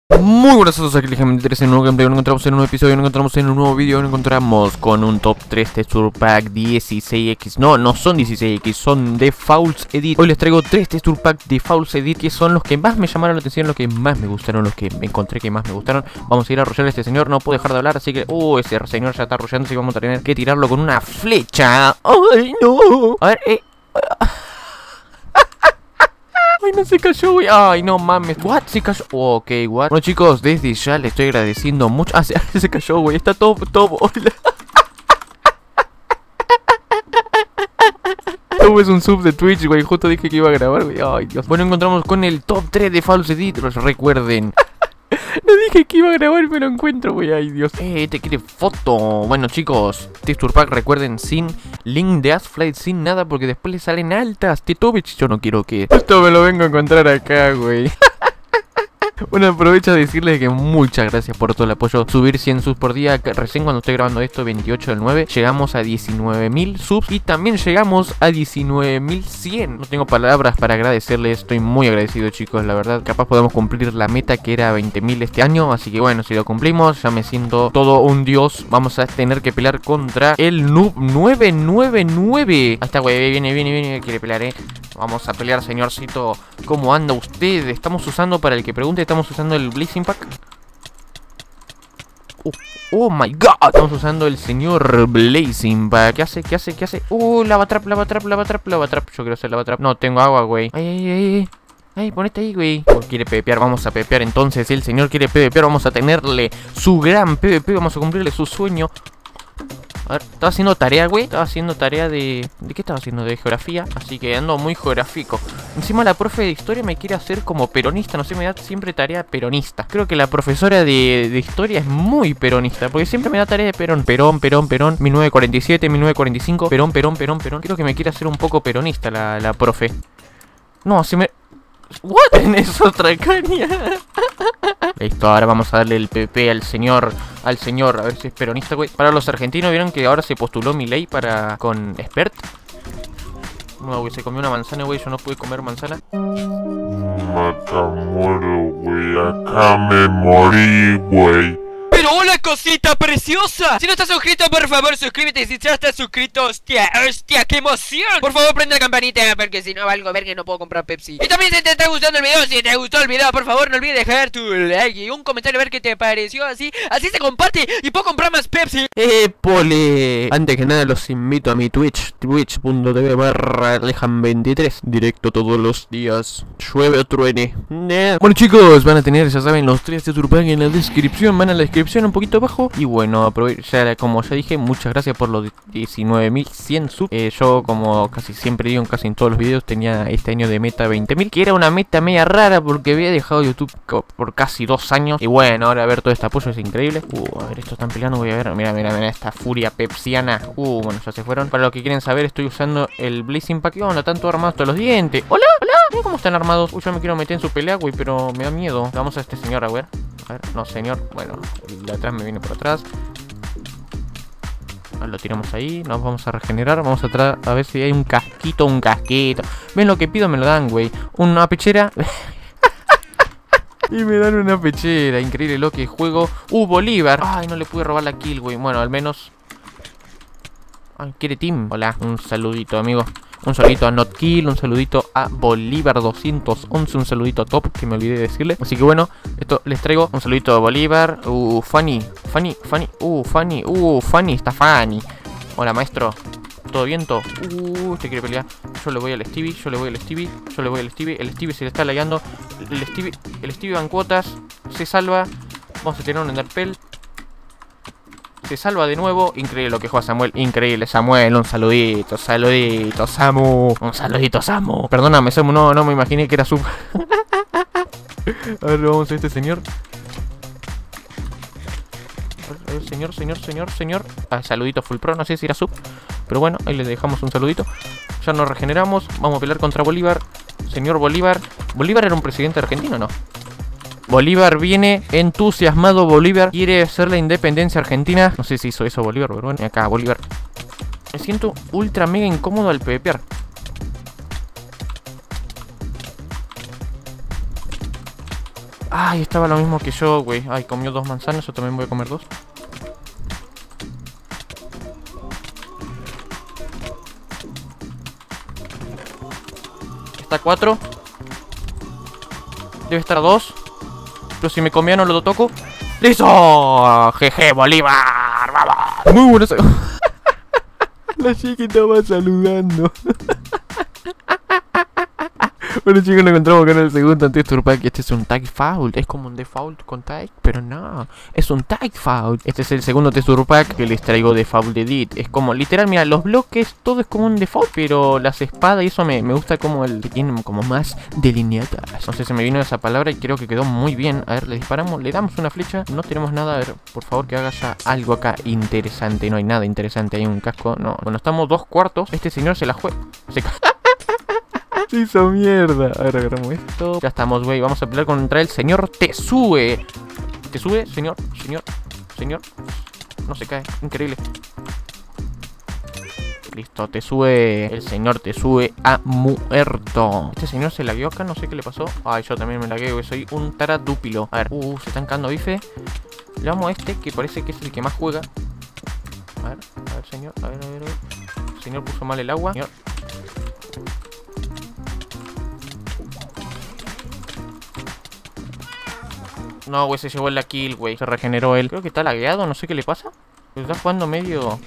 Muy buenas a todos, aquí LGM23 en un nuevo gameplay. Nos encontramos en un nuevo episodio, nos encontramos en un nuevo vídeo. Nos encontramos con un top 3 texture pack 16X. No son 16X, son de Fauls Edit. Hoy les traigo 3 texture pack de Fauls Edit, que son los que más me llamaron la atención, los que más me gustaron, los que me encontré que más me gustaron. Vamos a ir a arrollar a este señor, no puedo dejar de hablar, así que... ese señor ya está arrollando, así que vamos a tener que tirarlo con una flecha. ¡Ay, no! A ver, Ay, no, se cayó, güey. Ay, no mames. What? Se cayó. Ok, what? Bueno, chicos, desde ya le estoy agradeciendo mucho. Ah, se cayó, güey. Está todo. Hola. Es un sub de Twitch, güey. Justo dije que iba a grabar, güey. Ay, Dios. Bueno, encontramos con el top 3 de Fauls Edit. Recuerden. No dije que iba a grabar, pero encuentro, güey. Ay, Dios. Te quiere foto. Bueno, chicos, texture pack, recuerden, sin link de Asflight, sin nada, porque después le salen altas. Tetovich, yo no quiero que esto me lo vengo a encontrar acá, güey. Bueno, aprovecho de decirles que muchas gracias por todo el apoyo. Subir 100 subs por día. Recién cuando estoy grabando esto, 28 del 9, llegamos a 19.000 subs. Y también llegamos a 19.100. No tengo palabras para agradecerles. Estoy muy agradecido, chicos, la verdad. Capaz podemos cumplir la meta que era 20.000 este año. Así que bueno, si lo cumplimos, ya me siento todo un dios. Vamos a tener que pelear contra el Noob 999. Ahí está, güey, viene, quiere pelear, Vamos a pelear, señorcito. ¿Cómo anda usted? Estamos usando, para el que pregunte, estamos usando el Blazing Pack. Oh my god. Estamos usando el señor Blazing Pack. ¿Qué hace? Lava trap. Yo quiero hacer lava trap. No, tengo agua, güey. Ay, ponete ahí, güey. Quiere PvPear, vamos a PvPear entonces. Si el señor quiere PvPear, vamos a tenerle su gran PvP. Vamos a cumplirle su sueño. A ver, estaba haciendo tarea, güey. Estaba haciendo tarea de... ¿De qué estaba haciendo? De geografía. Así que ando muy geográfico. Encima la profe de historia me quiere hacer como peronista. No sé, me da siempre tarea peronista. Creo que la profesora de historia es muy peronista, porque siempre me da tarea de Perón. Perón 1947, 1945. Perón. Creo que me quiere hacer un poco peronista la profe. No, se me... ¿What? Tenés otra caña. Listo, ahora vamos a darle el PP al señor, a ver si es peronista, güey. Para los argentinos, ¿vieron que ahora se postuló Milei con expert? No, güey, se comió una manzana, güey, yo no pude comer manzana. Acá muero, güey, acá me morí, güey. Pero hola, cosita preciosa. Si no estás suscrito, por favor, suscríbete. Si ya estás suscrito, hostia, qué emoción. Por favor, prende la campanita, porque si no valgo ver que no puedo comprar Pepsi. Y también si te está gustando el video, si te gustó el video, por favor, no olvides dejar tu like y un comentario a ver qué te pareció. Así se comparte y puedo comprar más Pepsi. ¡Épole! Antes que nada los invito a mi Twitch, twitch.tv/lejan23. Directo todos los días, llueve o truene. Bueno, chicos, van a tener, ya saben, los 3 texture pack en la descripción. Van a la descripción un poquito abajo. Y bueno, como ya dije, muchas gracias por los 19.100 subs. Yo, como casi siempre digo, casi en todos los videos, tenía este año de meta 20.000, que era una meta media rara porque había dejado YouTube por casi 2 años. Y bueno, ahora ver todo este apoyo es increíble. A ver, estos están peleando, voy a ver. Mira esta furia pepsiana. Bueno, ya se fueron. Para los que quieren saber, estoy usando el Blazing Pack. No están todos armados todos los dientes. Hola. Mira cómo están armados. Yo me quiero meter en su pelea, güey, pero me da miedo. Vamos a este señor, a ver. No, señor. Bueno, el de atrás me viene por atrás. Lo tiramos ahí. Nos vamos a regenerar. Vamos a ver si hay un casquito. Ven, lo que pido me lo dan, güey. Una pechera. Y me dan una pechera. Increíble lo que juego. Bolívar. Ay, no le pude robar la kill, güey. Bueno, al menos... Ay, ¿quiere team? Hola, un saludito, amigo. Un saludito a Notkill, un saludito a Bolívar 211, un saludito a Top, que me olvidé de decirle. Así que bueno, esto les traigo. Un saludito a Bolívar. Fanny, está Fanny. Hola, maestro. ¿Todo viento? Este quiere pelear. Yo le voy al Stevie. El Stevie se le está lagueando. El Stevie va en cuotas. Se salva. Vamos a tirar un Enderpell. Se salva de nuevo. Increíble lo que juega Samuel. Increíble, Samuel. Un saludito, Samu. Un saludito, Samu. Perdóname, Samu, no me imaginé que era su... A ver, vamos a este señor. A ver, señor. Saludito full pro, no sé si era sub, pero bueno, ahí le dejamos un saludito. Ya nos regeneramos. Vamos a pelear contra Bolívar. Señor Bolívar. ¿Bolívar era un presidente argentino o no? Bolívar viene entusiasmado. Bolívar quiere hacer la independencia argentina. No sé si hizo eso Bolívar, pero bueno. Acá, Bolívar. Me siento ultra mega incómodo al PvPear. Ay, estaba lo mismo que yo, güey. Ay, comió 2 manzanas, yo también voy a comer 2. Está 4. Debe estar a 2. Pero si me comía no lo toco. ¡Listo! ¡Jeje, Bolívar! ¡Vamos! Muy bueno. La chica estaba saludando. Bueno, chicos, nos encontramos con el segundo Texture Pack. Este es un Tag Foul. Es como un default con tag, pero no, es un Tag Foul. Este es el segundo Texture Pack que les traigo de Foul Edit. Es como, literal, mira, los bloques, todo es como un default, pero las espadas y eso me gusta como el que tienen como más delineadas. Entonces se me vino esa palabra y creo que quedó muy bien. A ver, le disparamos, le damos una flecha. No tenemos nada, a ver, por favor que haga ya algo acá interesante. No hay nada interesante, hay un casco, no. Bueno, estamos 2/4. Este señor se la juega. Se hizo mierda. A ver, agarramos esto. Ya estamos, güey. Vamos a pelear contra el señor Tesue. ¿Tesue? Señor. No se cae. Increíble. Listo, Tesue. El señor Tesue ha muerto. Este señor se lagueó acá. No sé qué le pasó. Ay, yo también me lagueo, güey. Soy un taradúpilo. A ver. Se están cagando bife. Le vamos a este, que parece que es el que más juega. A ver, señor. A ver. El señor puso mal el agua. Señor. No, güey, se llevó la kill, güey. Se regeneró él. Creo que está lagueado, no sé qué le pasa. Está jugando medio...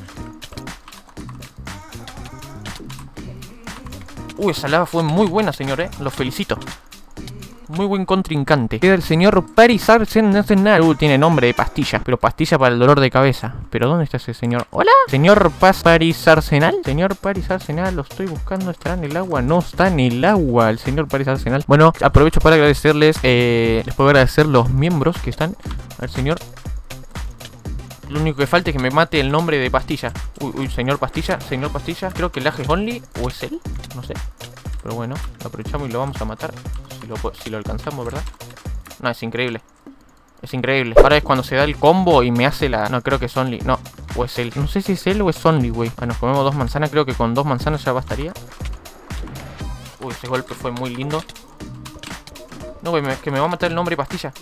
Esa lava fue muy buena, señor, Los felicito. Muy buen contrincante. Queda el señor Paris Arsenal. Tiene nombre de pastilla. Pero pastilla para el dolor de cabeza. ¿Pero dónde está ese señor? ¿Hola? Señor Paris Arsenal. Señor Paris Arsenal, lo estoy buscando. ¿Estará en el agua? No está en el agua el señor Paris Arsenal. Bueno, aprovecho para agradecerles. Les puedo agradecer los miembros que están. A ver, señor. Lo único que falta es que me mate el nombre de pastilla. Uy, señor pastilla. Señor pastilla. Creo que el Age Only. ¿O es él? No sé. Pero bueno, lo aprovechamos y lo vamos a matar. Si lo alcanzamos, ¿verdad? No, es increíble. Es increíble. Ahora es cuando se da el combo y me hace la... No, creo que es Only. No, o es él. No sé si es él o es Only, güey. Nos comemos 2 manzanas. Creo que con 2 manzanas ya bastaría. Uy, ese golpe fue muy lindo. No, güey, que me va a matar el nombre pastilla.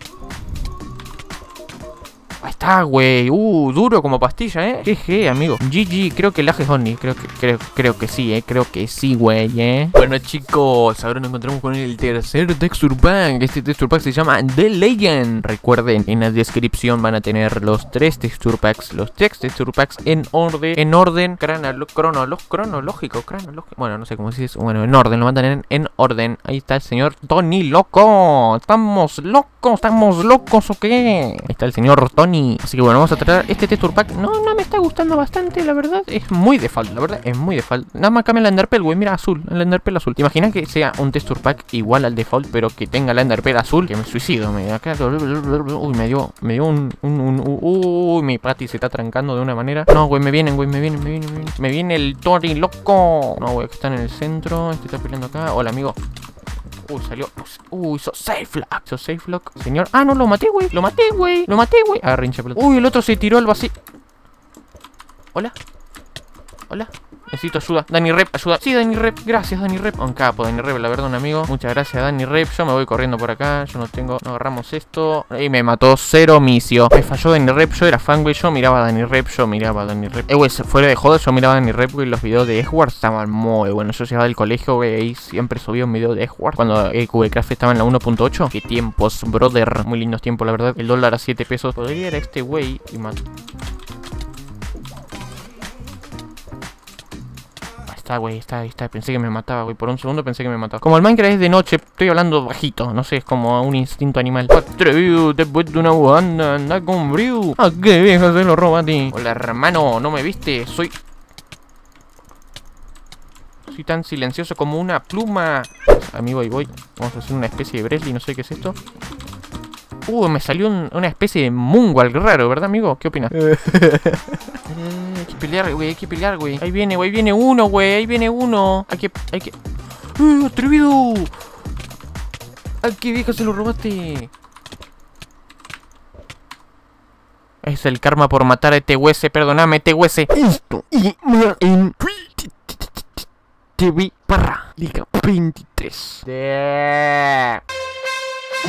Ahí está, güey. Duro como pastilla, GG, amigo. GG, creo que el Age Only. Creo que sí, creo que sí, güey, Bueno, chicos, ahora nos encontramos con el tercer Texture Pack. Este Texture Pack se llama The Legend. Recuerden, en la descripción van a tener los 3 Texture Packs. Los 3 Texture Packs en orden cronológico. Bueno, no sé cómo se dice. Bueno, en orden, lo van a tener en orden. Ahí está el señor Tony Loco. ¿Estamos locos o qué? Ahí está el señor Tony. Así que bueno, vamos a tratar este Texture Pack. No me está gustando bastante, la verdad. Es muy default, la verdad, es muy default. Nada más cambia el Enderpearl, güey, mira, azul. El Enderpearl azul. ¿Te imaginas que sea un Texture Pack igual al default, pero que tenga el Enderpearl azul? Que me suicido, acá. Uy, me dio uy, mi pati se está trancando de una manera. No, güey, me vienen. Me viene el Tony Loco. No, güey, que están en el centro. Este está peleando acá. Hola, amigo. Salió. Hizo safe lock. Señor. No, lo maté, güey. Lo maté, güey. Agarré hincha pelota. El otro se tiró al vacío. Hola. Necesito ayuda. Dani Rep, ayuda. Sí, Dani Rep. Gracias, Dani Rep. Un capo, Dani Rep, la verdad, un amigo. Muchas gracias, Dani Rep. Yo me voy corriendo por acá. Yo no tengo. No agarramos esto. Y me mató 0 misio. Me falló Dani Rep. Yo era fan, güey. Yo miraba a Dani Rep. Güey, fuera de joda, yo miraba a Dani Rep, güey. Los videos de Edward estaban muy buenos. Yo llegaba del colegio, güey. Y siempre subía un video de Edward. Cuando Cubecraft estaba en la 1.8. Qué tiempos, brother. Muy lindos tiempos, la verdad. El dólar a 7 pesos. Podría ir a este güey y matar. Güey, está. Pensé que me mataba, güey. Por un segundo pensé que me mataba. Como el Minecraft es de noche, estoy hablando bajito. No sé, es como un instinto animal. Atrevido, después de una banda, anda con brío. ¿A qué vieja se lo roba a ti? Hola, hermano, ¿no me viste? Soy tan silencioso como una pluma. Amigo, ahí voy. Vamos a hacer una especie de Bresley, no sé qué es esto. Me salió una especie de Mungual raro, ¿verdad, amigo? ¿Qué opinas? Hay que pelear, güey. Ahí viene uno, güey. Hay que... ¡Atrevido! ¿A qué vieja se lo robaste? Es el karma por matar a TWS, perdóname, TWS. Esto y más en TV para Liga 23.